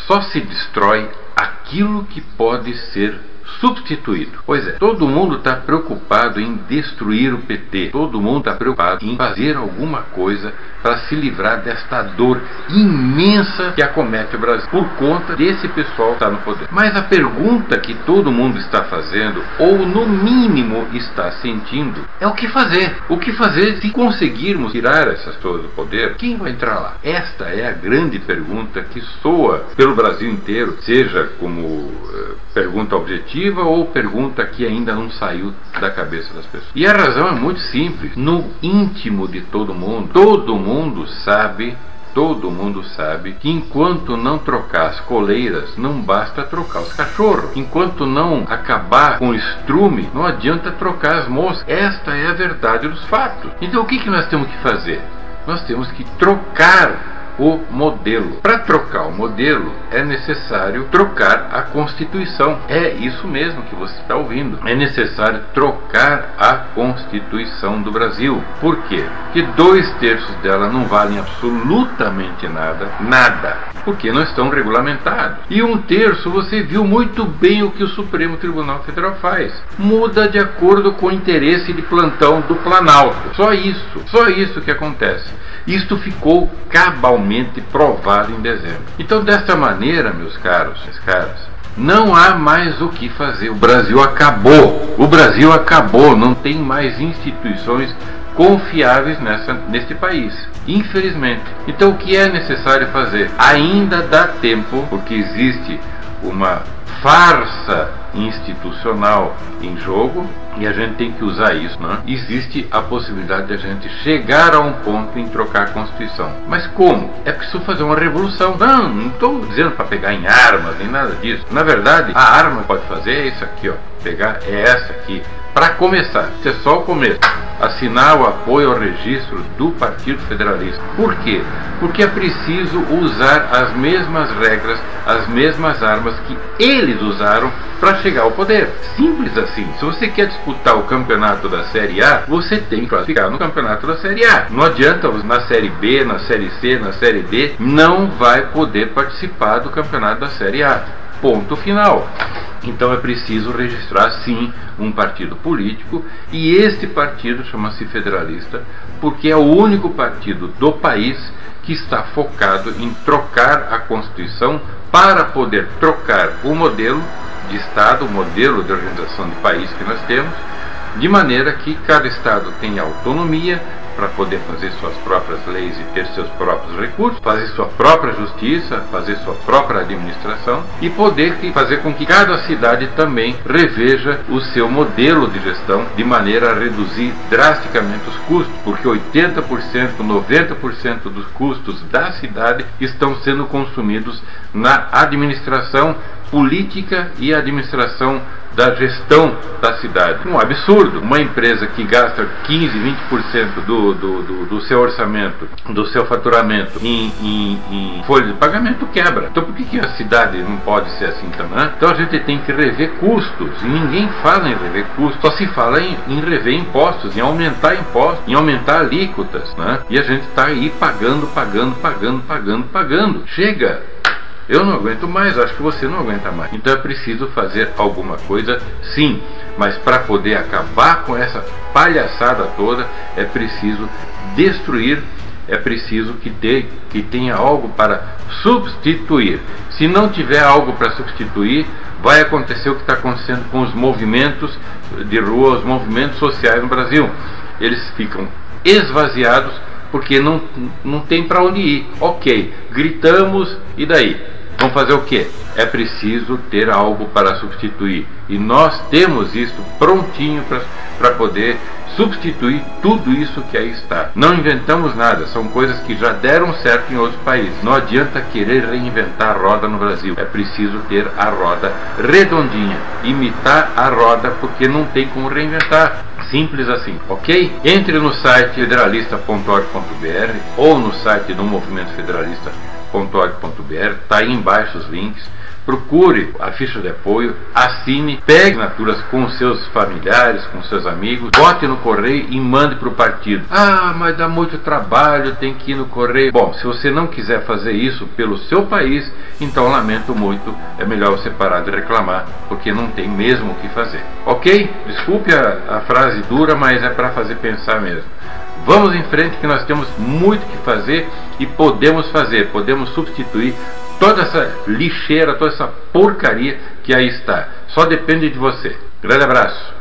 só se destrói aquilo que pode ser substituído. Pois é, todo mundo está preocupado em destruir o PT. Todo mundo está preocupado em fazer alguma coisa para se livrar desta dor imensa que acomete o Brasil por conta desse pessoal que está no poder. Mas a pergunta que todo mundo está fazendo, ou no mínimo está sentindo, é o que fazer. O que fazer se conseguirmos tirar essas pessoas do poder? Quem vai entrar lá? Esta é a grande pergunta que soa pelo Brasil inteiro, seja como pergunta objetiva ou pergunta que ainda não saiu da cabeça das pessoas. E a razão é muito simples. No íntimo de todo mundo sabe que enquanto não trocar as coleiras, não basta trocar os cachorros. Enquanto não acabar com o estrume, não adianta trocar as moscas. Esta é a verdade dos fatos. Então o que nós temos que fazer? Nós temos que trocar o modelo. Para trocar o modelo é necessário trocar a Constituição. É isso mesmo que você está ouvindo. É necessário trocar a Constituição do Brasil. Por quê? Porque 2/3 dela não valem absolutamente nada, porque não estão regulamentados. E 1/3 você viu muito bem o que o Supremo Tribunal Federal faz. Muda de acordo com o interesse de plantão do Planalto. Só isso que acontece. Isto ficou cabalmente provado em dezembro. Então, desta maneira, meus caros, não há mais o que fazer. O Brasil acabou. Não tem mais instituições confiáveis neste país, infelizmente. Então, o que é necessário fazer? Ainda dá tempo, porque existe uma farsa institucional em jogo e a gente tem que usar isso, né? Existe a possibilidade de a gente chegar a um ponto em trocar a Constituição. Mas como? É preciso fazer uma revolução. Não estou dizendo para pegar em armas nem nada disso. Na verdade, a arma que pode fazer é isso aqui, ó. Pegar é essa aqui. Para começar, isso é só o começo. Assinar o apoio ao registro do Partido Federalista. Por quê? Porque é preciso usar as mesmas regras, as mesmas armas que eles usaram para chegar ao poder. Simples assim. Se você quer disputar o campeonato da Série A, você tem que ficar no campeonato da Série A. Não adianta na Série B, na Série C, na Série D, não vai poder participar do campeonato da Série A. Ponto final. Então é preciso registrar sim um partido político, e este partido chama-se Federalista porque é o único partido do país que está focado em trocar a Constituição para poder trocar o modelo de Estado, o modelo de organização de país que nós temos, de maneira que cada Estado tenha autonomia para poder fazer suas próprias leis e ter seus próprios recursos, fazer sua própria justiça, fazer sua própria administração e poder fazer com que cada cidade também reveja o seu modelo de gestão de maneira a reduzir drasticamente os custos, porque 80%, 90% dos custos da cidade estão sendo consumidos na administração política e administração da gestão da cidade. Um absurdo. Uma empresa que gasta 15, 20% do seu orçamento, do seu faturamento em folha de pagamento, quebra. Então por que a cidade não pode ser assim também? Então a gente tem que rever custos, e ninguém fala em rever custos, só se fala em rever impostos, em aumentar impostos, em aumentar alíquotas, né? E a gente está aí pagando. Chega! Eu não aguento mais, acho que você não aguenta mais. Então é preciso fazer alguma coisa, sim. Mas para poder acabar com essa palhaçada toda, é preciso destruir, é preciso que tenha algo para substituir. Se não tiver algo para substituir, vai acontecer o que está acontecendo com os movimentos de rua, os movimentos sociais no Brasil. Eles ficam esvaziados porque não tem para onde ir. Ok, gritamos, e daí? Vamos fazer o quê? É preciso ter algo para substituir. E nós temos isso prontinho para poder substituir tudo isso que aí está. Não inventamos nada, são coisas que já deram certo em outros países. Não adianta querer reinventar a roda no Brasil. É preciso ter a roda redondinha, imitar a roda, porque não tem como reinventar. Simples assim, ok? Entre no site federalista.org.br ou no site do Movimento Federalista.org.br, está aí embaixo os links. procure a ficha de apoio, assine, pegue assinaturas com seus familiares, com seus amigos, bote no correio e mande para o partido. Ah, mas dá muito trabalho, tem que ir no correio. Bom, se você não quiser fazer isso pelo seu país, então lamento muito, é melhor você parar de reclamar, porque não tem mesmo o que fazer. Ok? Desculpe a frase dura, mas é para fazer pensar mesmo. Vamos em frente, que nós temos muito que fazer e podemos fazer, podemos substituir toda essa lixeira, toda essa porcaria que aí está. Só depende de você. Grande abraço.